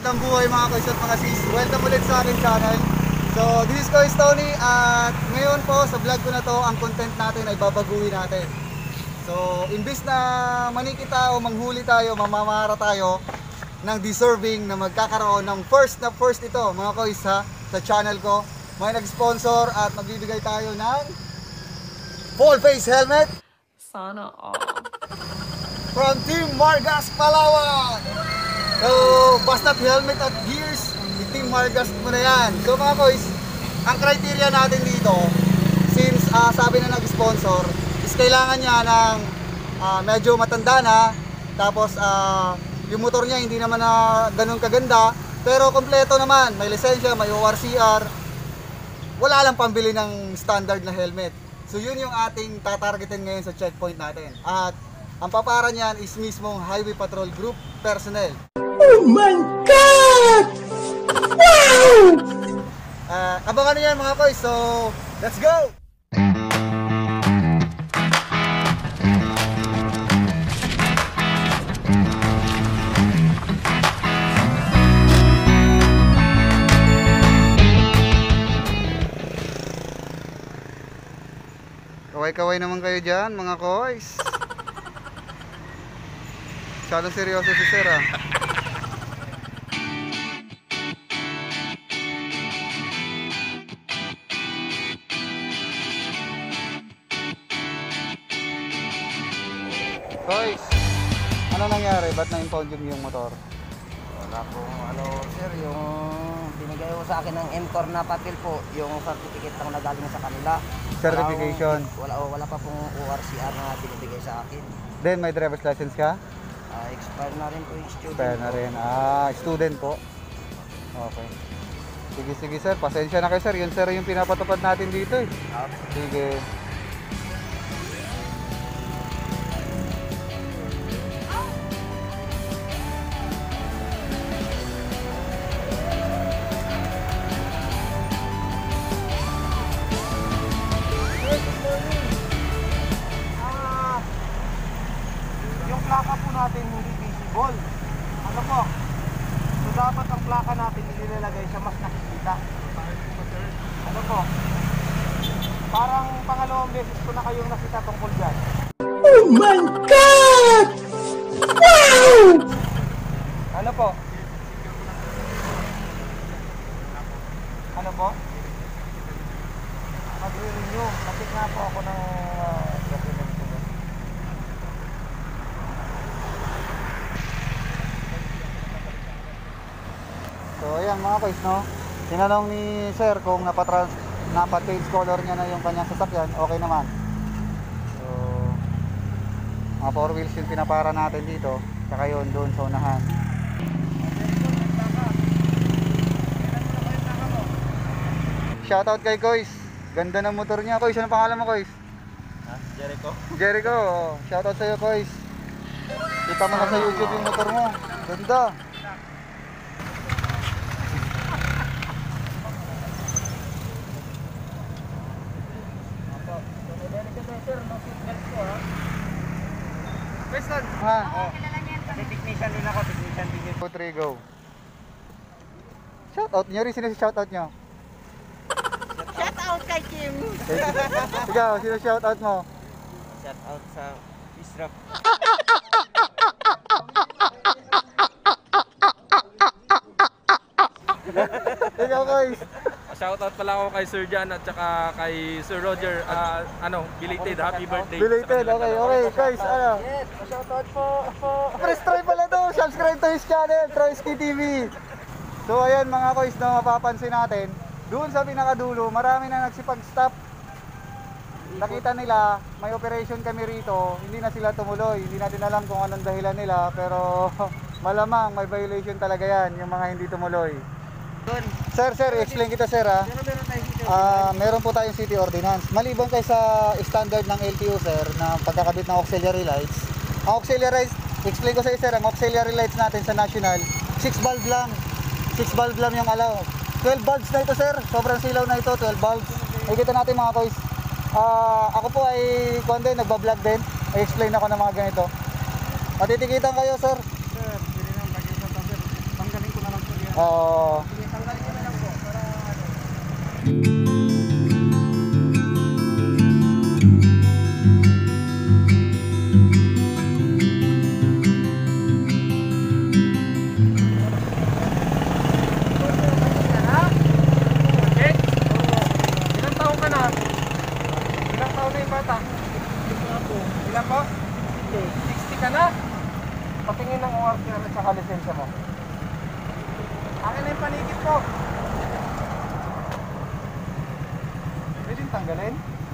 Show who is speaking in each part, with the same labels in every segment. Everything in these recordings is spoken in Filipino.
Speaker 1: Magandang buhay mga kois at mga sis. Welcome ulit sa aking channel. So this is Kois Tony at ngayon po sa vlog ko na to, ang content natin ay babaguhin natin. So imbis na manikita o manghuli tayo, mamamara tayo ng deserving na magkakaroon ng first ito mga kois ha, sa channel ko. May nag-sponsor at magbibigay tayo ng full face helmet.
Speaker 2: Sana all.
Speaker 1: From Team Margas Palawan. So, basta't helmet at gears, Team Margas mo na yan. So mga boys, ang criteria natin dito, since sabi na nag-sponsor, is kailangan niya ng medyo matanda na, tapos yung motor niya hindi naman na ganun kaganda, pero kompleto naman, may lisensya, may ORCR, wala lang pambili ng standard na helmet. So yun yung ating tatargetin ngayon sa checkpoint natin. At ang papara niyan is mismong Highway Patrol Group personnel.
Speaker 3: Oh my God! Wow!
Speaker 1: Abangan niyo yan mga kois. So, let's go! Kaway-kaway naman kayo dyan mga kois. Masyadong seryoso si sir ah. Guys, ano nangyari? Ba't na-impound yung motor?
Speaker 4: Wala pong sir, yung binigay ko sa akin ng MTOR na papel po, yung certificate lang na galing sa kanila.
Speaker 1: Certification?
Speaker 4: Wala pa pong ORCR na binibigay sa akin.
Speaker 1: Then may driver's license ka?
Speaker 4: Expired na rin po yung student.
Speaker 1: Expired na rin. Student po. Okay. Sige sir, pasensya na kayo sir. Yun sir yung pinapatupad natin dito eh. Sige.
Speaker 4: Yung plaka po natin hindi visible. Ano po? So dapat ang plaka natin inilalagay siya mas nakikita. Ano po? Parang pangalawang beses ko na kayong nakita tungkol dyan.
Speaker 3: Oh my God! Wow!
Speaker 4: Ano po? Ano po? Mag-renew. Kapit na po ako ng document ko.
Speaker 1: So ayan mga kois no. Tinanong ni sir kung napa-change color niya na yung kanyang sasakyan. Okay naman. So mga 4 wheels yung pinapara natin dito. Saka yun doon sa unahan. Shoutout kay Kois. Ganda ng motor niya. Kois, ano pangalan mo Kois?
Speaker 4: Jericho?
Speaker 1: Jericho. Shoutout sa'yo Kois. Kita mo na sa YouTube yung motor mo. Ganda.
Speaker 4: Preston!
Speaker 1: Ha?
Speaker 4: Kasi technician din ako, technician din yun.
Speaker 1: 2, 3, go. Shoutout nyo rin. Sino si shoutout nyo?
Speaker 2: Shout out kay Kim.
Speaker 1: Ikaw, sino shoutout mo?
Speaker 4: Shout out sa Israel.
Speaker 1: Ikaw Kois.
Speaker 5: Shoutout pala ako kay Sir Jan at saka kay Sir Roger. Belated happy birthday.
Speaker 1: Belated, okay, guys, ano?
Speaker 4: Yes, shoutout po.
Speaker 1: Press try pala to, subscribe to his channel, Troyski TV. So ayan mga kois, na mapapansin natin, doon sa pinakadulo, marami na nagsipag-stop. Nakita nila, may operation kami rito, hindi na sila tumuloy, hindi natin alam kung anong dahilan nila, pero malamang may violation talaga yan, yung mga hindi tumuloy. Sir, explain kita sir ha. Meron po tayong city ordinance. Maliban kay sa standard ng LTO sir na pagkakabit ng auxiliary lights. Ang auxiliary lights, explain ko sa iyo sir, ang auxiliary lights natin sa national, 6 bulb lang. 6 bulb lang yung allow. 12 bulbs na ito sir, sobrang silaw na ito, 12 bulbs. Nakikita natin mga kois. Ako po ay nagbablog din. I-explain ako ng mga ganito. Matitikitan kayo sir.
Speaker 4: Sir, pili ng bagay sa sir. Tanggalin ko na lang po
Speaker 1: Oo.
Speaker 4: Sige, tanggalin ko na lang po para ano.
Speaker 5: Okay? Ilang taon ka na? Ilang taon na yung bata? Ilang po? 60 ka na?
Speaker 4: Patingin ng ORCR at saka lisensya mo. Akin na yung panikit ko. Pwedeng tanggalin?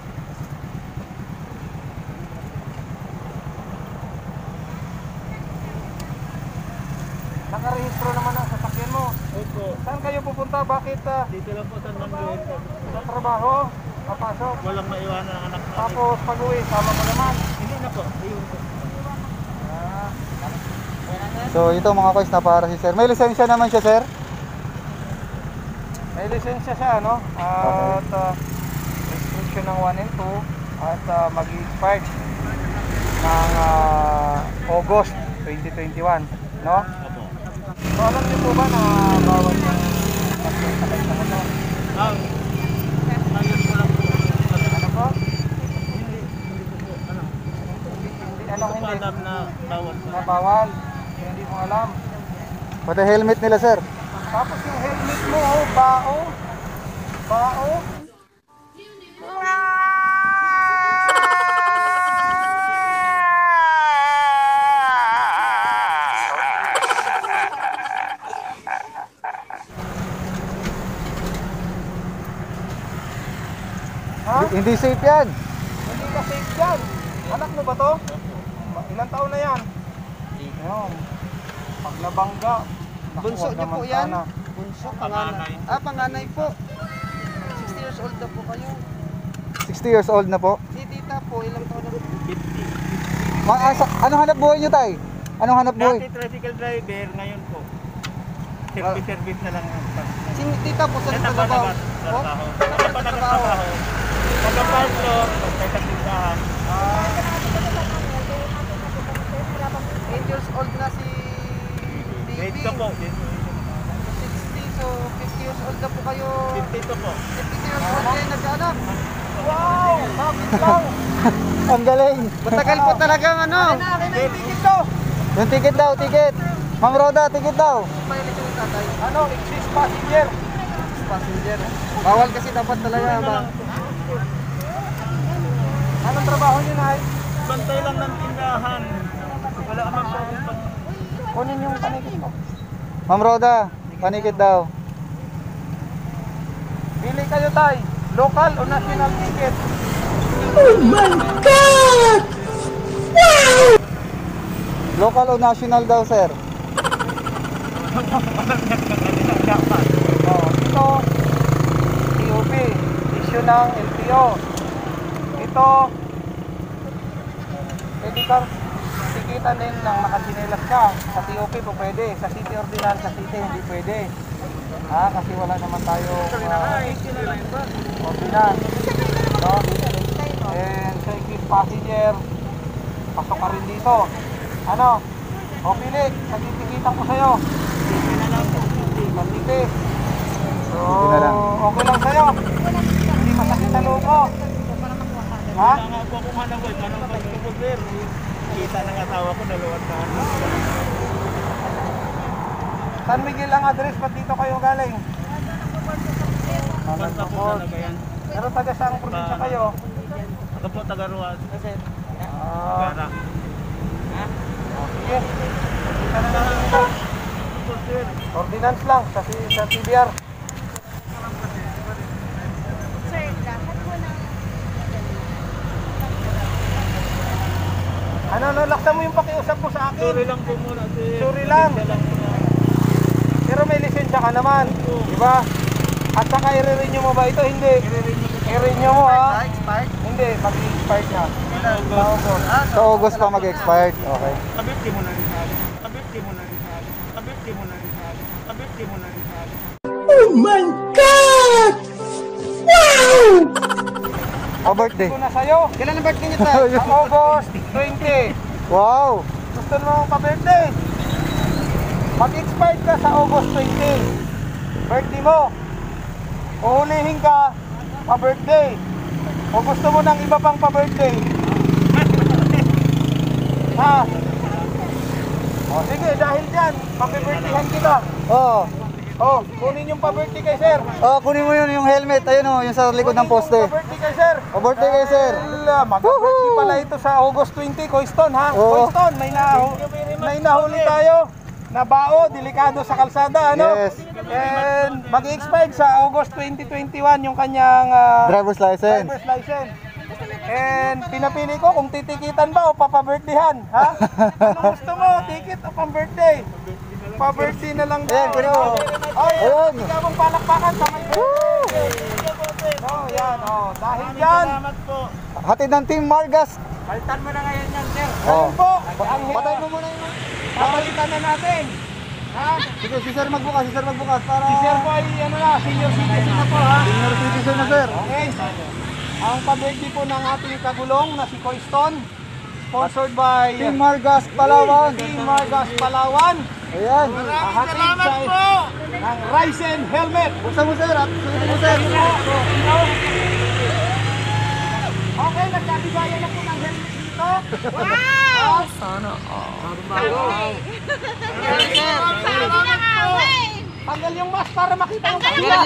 Speaker 4: Nakarehistro naman ang sasakyan mo.
Speaker 3: Opo.
Speaker 4: Saan kayo pupunta? Bakit
Speaker 3: Dito lang po sa Manuel.
Speaker 4: sa trabaho? Papasok?
Speaker 3: Walang maiwanan ang anak namin.
Speaker 4: Tapos pag-uwi, sama mo naman.
Speaker 3: Hindi na po. Ayun po.
Speaker 1: So ito mga kois, na para si sir. May lisensya naman siya, sir.
Speaker 4: May lisensya siya, no? At restriction ng 1 and 2 at mag-expire ng August 2021, no?
Speaker 3: Opo.
Speaker 4: So alam niyo po ba na bawal yung sakay sa motor?
Speaker 3: Ngayon ko lang po.
Speaker 4: Ano po?
Speaker 3: Hindi ko po alam.
Speaker 4: Hindi,
Speaker 3: Hindi ko po alam na bawal
Speaker 4: Na bawal. Hindi mo alam.
Speaker 1: Pati helmet nila, sir.
Speaker 4: Tapos yung helmet mo, oh, bao. Bao. Ha?
Speaker 1: Hindi safe yan.
Speaker 4: Hindi ka safe dyan. Anak mo ba to? Ilang taon na yan? Ayun. Paglabangga.
Speaker 6: Bunso niyo po yan? Bunso, panganay. Panganay po. 60 years old na po kayo.
Speaker 1: 60 years old na po.
Speaker 6: Si tita po, ilang taon na po?
Speaker 1: Anong hanap buhay nyo, tay? Anong hanap buhay?
Speaker 3: Dati tricycle driver, ngayon po. Service na lang.
Speaker 6: Si tita po, saan
Speaker 3: Sa
Speaker 6: nagtatrabaho? Po?
Speaker 3: trabaho.
Speaker 6: Saan
Speaker 3: Sa
Speaker 6: nagtatrabaho?
Speaker 3: trabaho. Pagka-park floor, pagka-tindahan.
Speaker 6: 8 years old na si
Speaker 3: Grade
Speaker 6: baby.
Speaker 3: 2 po.
Speaker 6: 60, so 50 years old na po kayo.
Speaker 3: 52 po.
Speaker 6: 50 years old kayo nagkaanak.
Speaker 4: Wow! Bakit lang?
Speaker 1: Ang galing.
Speaker 6: Matagal po talagang ano.
Speaker 4: Akin na yung ticket to!
Speaker 1: Yung ticket daw, ticket. Ma'am Roda, ticket daw.
Speaker 6: Pahilig yung tatay.
Speaker 4: Ano? Exist passenger.
Speaker 6: Passenger. Bawal kasi dapat talaga ba?
Speaker 4: Anong trabaho niyo, Nay?
Speaker 3: Bantay lang ng tindahan. Wala naman po.
Speaker 4: Kunin yung panikit mo.
Speaker 1: Ma'am Roda, panikit daw.
Speaker 4: Pili kayo, Tay. Local o national ticket?
Speaker 3: Oh my God!
Speaker 1: Local o national daw, sir?
Speaker 4: Oh, ito, TOP, issue ng LTO. Ito, pwede kang tikitan din ng nakasinelas ka. Sa TOP po pwede, sa city ordinance, sa city hindi pwede. Kasi wala naman tayo ordinance. No? And sa exist passenger, pasok ka rin dito. Ano? O pili, nagtitikitan ko sa'yo. Matiti. So,
Speaker 1: Hindi na lang.
Speaker 4: okay lang sa'yo. Hindi masakit sa loob mo. Ha?
Speaker 3: Wala nga po akong hanap boy. Paano ba yung cover? Kita ng asawa ko, dalawang taon.
Speaker 4: San Miguel ang address, ba't dito kayo galing?
Speaker 3: Basta po talaga yan.
Speaker 4: Pero taga saang probinsya kayo?
Speaker 3: Ako po taga-Ruad.
Speaker 4: Ah,
Speaker 3: Gara.
Speaker 4: sige. Kita na lang dito. Ordinance lang, kasi sa TBR. Ano, laksan mo yung pakiusap mo sa akin.
Speaker 3: Sorry lang po muna.
Speaker 4: Sorry lang. Pero may lisensya ka naman, di ba? At saka i-renew mo ba ito? Hindi. I-renew mo ha.
Speaker 6: Expired?
Speaker 4: Hindi, mag-expired na. Sa August.
Speaker 1: Sa August pa mag-expired. Okay.
Speaker 3: Kabit mo na rin sa akin. Kabit mo na rin sa akin. Kabit mo na rin sa akin. Kabit mo na rin sa akin. Oh my God! Wow!
Speaker 1: O birthday.
Speaker 4: Ito na sa'yo.
Speaker 6: Kailan ang birthday niyo tayo?
Speaker 4: Sa August 20.
Speaker 1: Wow!
Speaker 4: Gusto mo pa-birthday? Mag-expired ka sa August 20. Birthday mo. Uhulihin ka pa-birthday. O gusto mo ng iba pang pa-birthday? Ha? O sige, dahil dyan, pag-birthdayhan kita.
Speaker 1: Oh.
Speaker 4: O, kunin yung pa-birthday kay sir.
Speaker 1: Oh, kunin mo yun yung helmet. Ayun oh, yung sa likod ng poste.
Speaker 4: Pa-birthday kay sir.
Speaker 1: O birthday kay sir.
Speaker 4: Mag-birthday pala ito sa August 20, Coiston ha?
Speaker 1: Oo.
Speaker 4: Coiston, may nahuli tayo na bao, delikado sa kalsada, ano?
Speaker 1: Yes.
Speaker 4: And mag-expire sa August 2021 yung kanyang
Speaker 1: Driver's license.
Speaker 4: driver's license. And pinapili ko kung titikitan ba o papabirthdayan, ha? Ano gusto mo? Ticket o pang-birthday? Pa-birthday na lang daw.
Speaker 1: Ayan, kunin mo.
Speaker 4: Ay,
Speaker 1: Ayun.
Speaker 4: hindi ka mong palakpakan sa may birthday. Oh, yan, oh. Dahil yan,
Speaker 1: Hatid ng Team Margas.
Speaker 4: palitan mo na ngayon yan, sir.
Speaker 1: Oh.
Speaker 4: Ayun po, ang
Speaker 1: Patay mo muna yun.
Speaker 4: papalitan na natin. Ha?
Speaker 1: Sige, si sir magbukas para...
Speaker 4: Si sir po ay ano na, senior citizen na po, ha?
Speaker 1: Senior citizen na sir.
Speaker 4: Okay. Ang pa-birthday po ng ating kagulong na si Coiston, sponsored by
Speaker 1: Team Margas Palawan.
Speaker 4: Team Margas Palawan.
Speaker 1: Ayan.
Speaker 4: Hahatid sa ng Ryzen helmet.
Speaker 1: Buksan mo sir at sulitin mo sir.
Speaker 4: Okay, nagkabigayan na po ng helmet dito.
Speaker 2: Sana all.
Speaker 4: Tanggal yung mask para makita yung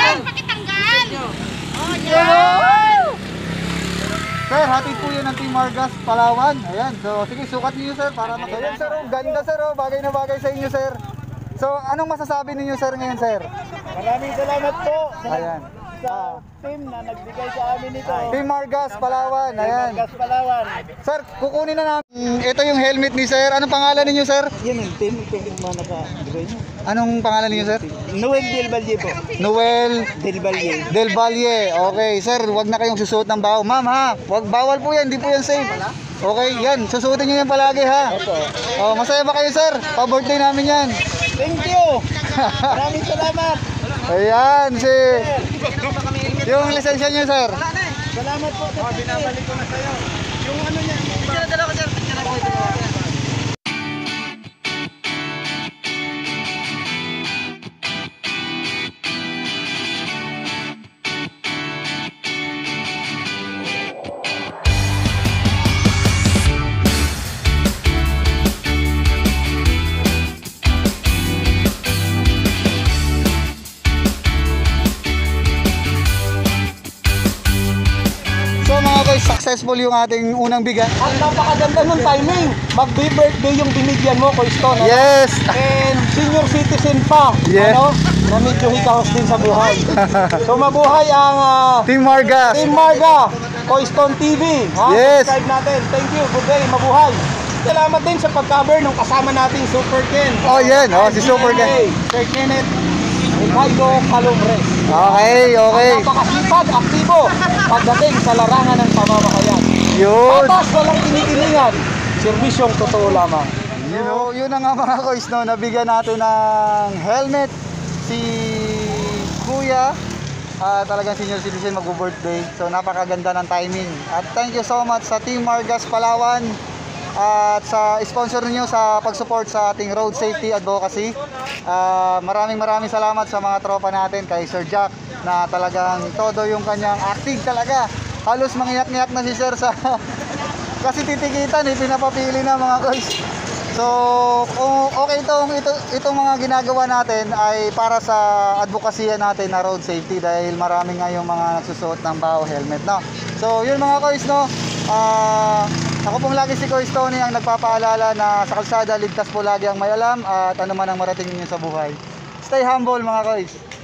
Speaker 1: Sir, hatid po yan ng Team Margas Palawan. Ayan. So, sige, sukat niyo sir para makita. Ayan sir, oh, ganda sir. Oh. Bagay na bagay sa inyo sir. So, anong masasabi ninyo sir ngayon sir?
Speaker 4: Maraming salamat po
Speaker 1: Ayan.
Speaker 4: sa team na nagbigay sa amin nito.
Speaker 1: Team Margas Palawan. Ayan.
Speaker 4: Margas Palawan.
Speaker 1: Sir, kukunin na namin. Ito yung helmet ni sir. Anong pangalan ninyo sir?
Speaker 4: Yan yung team mo nakabigay nyo.
Speaker 1: Anong pangalan ninyo sir?
Speaker 4: Noel Del Valle po.
Speaker 1: Noel
Speaker 4: Del Valle.
Speaker 1: Del Valle. Okay, sir, wag na kayong susuot ng baho. Ma'am ha, wag bawal po yan, hindi po yan safe. Okay, yan, susuotin niyo yan palagi ha. Oh, masaya ba kayo sir? Pa-birthday namin yan.
Speaker 4: Thank you! Maraming salamat!
Speaker 1: Ayan, si... Yung lisensya niyo sir.
Speaker 4: Salamat po. Binabalik ko na sa'yo. Yung ano niya.
Speaker 1: So mga guys, successful yung ating unang bigat.
Speaker 4: Ang napakaganda ng timing. Mag-birthday yung binigyan mo, Coiston. Ano?
Speaker 1: Yes!
Speaker 4: And senior citizen pa.
Speaker 1: Yes.
Speaker 4: Ano? Na medyo hikahos din sa buhay. So mabuhay ang
Speaker 1: Team Margas.
Speaker 4: Team Marga, Coiston TV. Ha?
Speaker 1: Yes.
Speaker 4: Subscribe natin. Thank you. Good day. Mabuhay. Salamat din sa pag-cover ng kasama nating Super Ken.
Speaker 1: Oh, yan. Oh, si Super Ken.
Speaker 4: Sir Kenneth Ricardo Calumres.
Speaker 1: Okay, okay.
Speaker 4: Napakasipag, aktibo pagdating sa larangan ng pamamakayan.
Speaker 1: Yun.
Speaker 4: Patas, walang kinikilingan. Serbisyong totoo lamang.
Speaker 1: Yun na nga mga kois, no, nabigyan natin ng helmet si Kuya. Talagang senior citizen mag-birthday. So napakaganda ng timing. At thank you so much sa Team Margas Palawan at sa sponsor niyo sa pag-support sa ating road safety advocacy. Maraming salamat sa mga tropa natin, kay Sir Jack na talagang todo yung kanyang acting talaga. Halos mangiyak-ngiyak na si Sir sa kasi titikitan, pinapapili na mga guys. So, kung okay itong mga ginagawa natin ay para sa advokasya natin na road safety dahil marami nga yung mga nagsusuot ng baho helmet, no? So, yun mga guys, no? Ako pong lagi si Coach Tony ang nagpapaalala na sa kalsada ligtas po lagi ang may alam at ano man ang marating niyo sa buhay. Stay humble mga guys.